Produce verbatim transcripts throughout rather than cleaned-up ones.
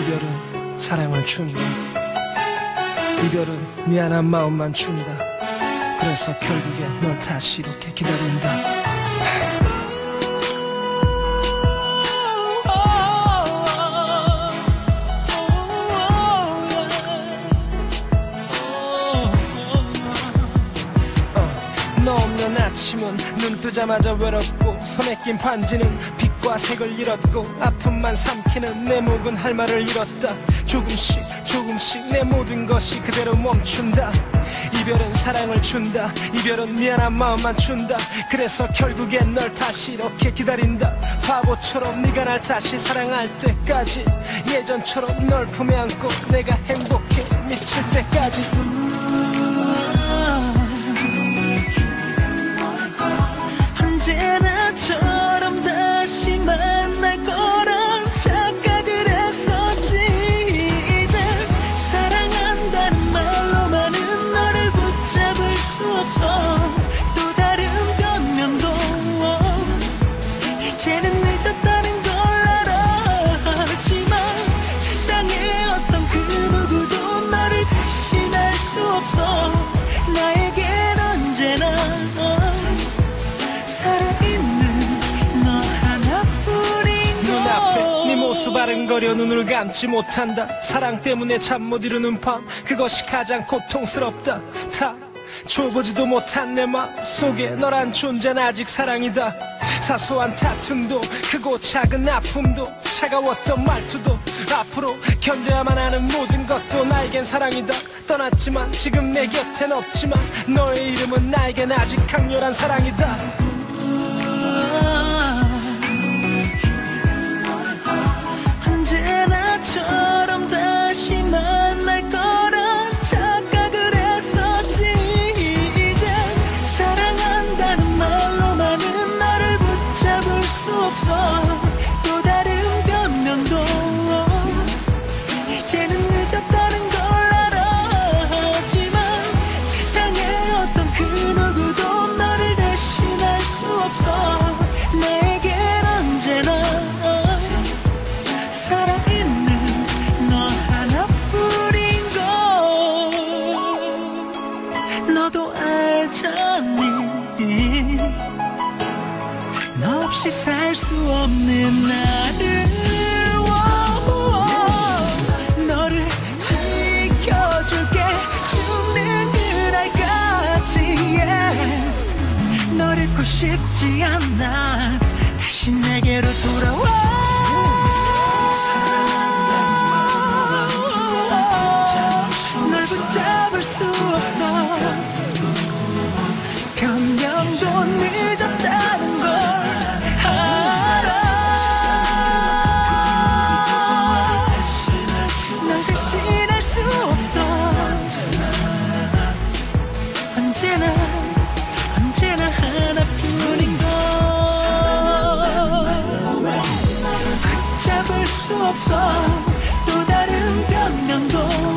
이별은 사랑을 준다. 이별은 미안한 마음만 준다. 그래서 결국에 널 다시 이렇게 기다린다. 너 없는 아침은 눈 뜨자마자 외롭고 손에 낀 반지는 빛과 색을 잃었고 아픔만 삼키는 내 목은 할 말을 잃었다. 조금씩 조금씩 내 모든 것이 그대로 멈춘다. 이별은 사랑을 준다. 이별은 미안한 마음만 준다. 그래서 결국엔 널 다시 이렇게 기다린다. 바보처럼 네가 날 다시 사랑할 때까지 예전처럼 널 품에 안고 내가 행복해 미칠 때까지. 언제나처럼 다시 만날 거란 착각을 했었지. 이제 사랑한다는 말로만은 너를 붙잡을 수 없어. 또 다른 변명도 이제는 늦었다는 걸 알아. 하지만 세상에 어떤 그 누구도 너를 대신할 수 없어. 나에겐 언제나 살아있는 너 하나뿐인 걸. 눈앞에 네 모습 아른거려 눈을 감지 못한다. 사랑 때문에 잠 못 이루는 밤, 그것이 가장 고통스럽다. 다 줘보지도 못한 내 맘 속에 너란 존재는 아직 사랑이다. 사소한 다툼도 크고 작은 아픔도 차가웠던 말투도 앞으로 견뎌야만 하는 모든 것도 나에겐 사랑이다. 떠났지만 지금 내 곁엔 없지만 너의 이름은 나에겐 아직 강렬한 사랑이다. 언제나처럼 다시 만날 거란 착각을 했었지. 이제 사랑한다는 말로만은 너를 붙잡을 수 없어. 또 다른 변명도 이제는 늦었다는 걸 알아. 하지만 세상에 어떤 그 누구도 너를 대신할 수 없어. 내겐 언제나 살아있는 너 하나뿐인 걸. 너도 알잖니. 너 없이 살 수 없는 나를. 너를 지켜줄게 죽는 그날까지. yeah. 널 잃고 싶지 않아. 다시 내게로 돌아와. 널 붙잡을 수 없어. 변명도 늦었다는 걸 알아. 널 대신할 수 없어. 언제나 언제나 하나뿐인 걸. 붙잡을 수 없어. 또 다른 변명도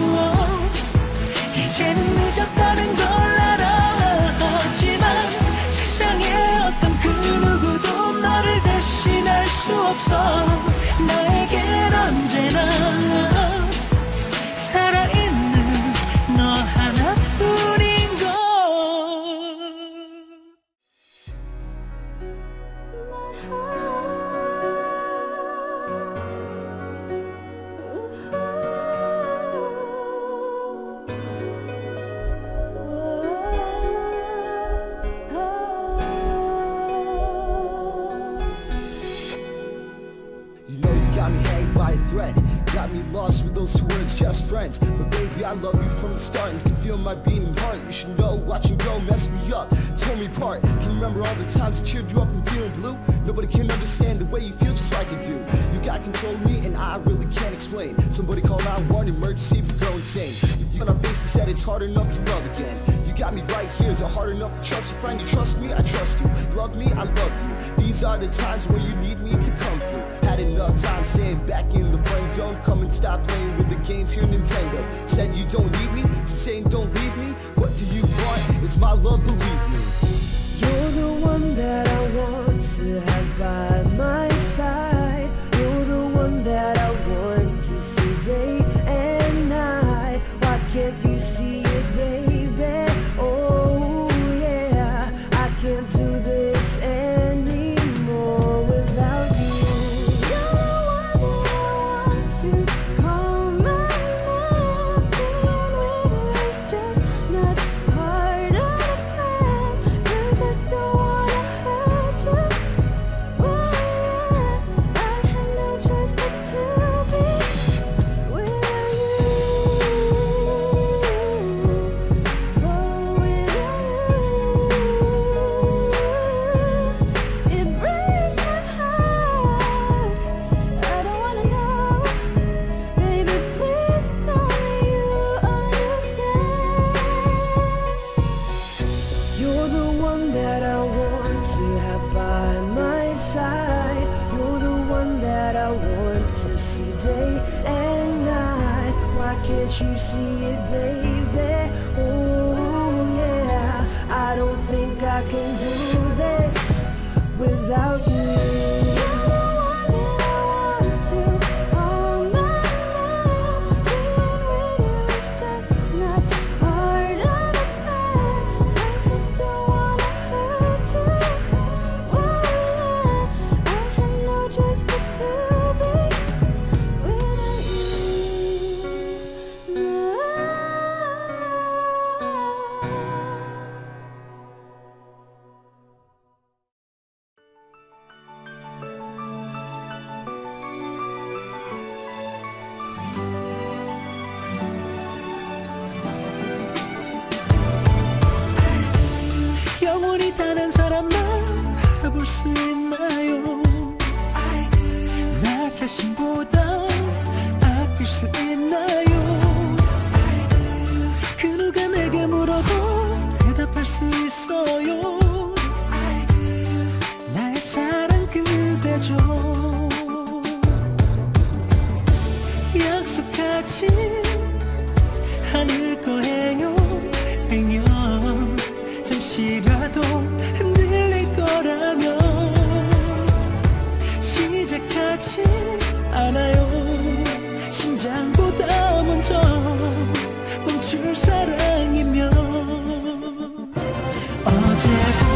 이제는 늦었다는 걸 알아. 하지만 세상에 어떤 그 누구도 너를 대신할 수 없어. 나에겐 언제나 살아있는 너 하나뿐인 걸. You know you got me hanging by a thread. Got me lost with those two words, just friends. But baby, I love you from the start, and you can feel my beating heart. You should know, watching go mess me up, tore me apart. Can you remember all the times I cheered you up and feeling blue? Nobody can understand the way you feel just like I do. You got control of me, and I really can't explain. Somebody call nine one one, emergency if you go insane. You on our faces said it's hard enough to love again. You got me right here, is it hard enough to trust a friend? You trust me, I trust you. Love me, I love you. These are the times where you need me to come through. Had enough time staying back in the friend zone. Come and stop playing with the games here, Nintendo. Said you don't need me, just saying don't leave me. What do you want? It's my love, believe me. You're the one that I want to have by my side. You're the one that I want to see the one that I want to have by my side. You're the one that I want to see day and night. Why can't you see it, baby? Oh yeah, I don't think I can do this without you. 영원히 단 한 사람만 알아볼 수 있나요? 나 자신보다 아낄 수 있나요? 그 누가 내게 물어도 대답할 수 있어요. 나의 사랑 그대죠. 약속하지 않을 거예요. 행여 잠시라도 흔들릴 거라면 시작하지 않아요. 심장보다 먼저 멈출 사랑이면 어제부터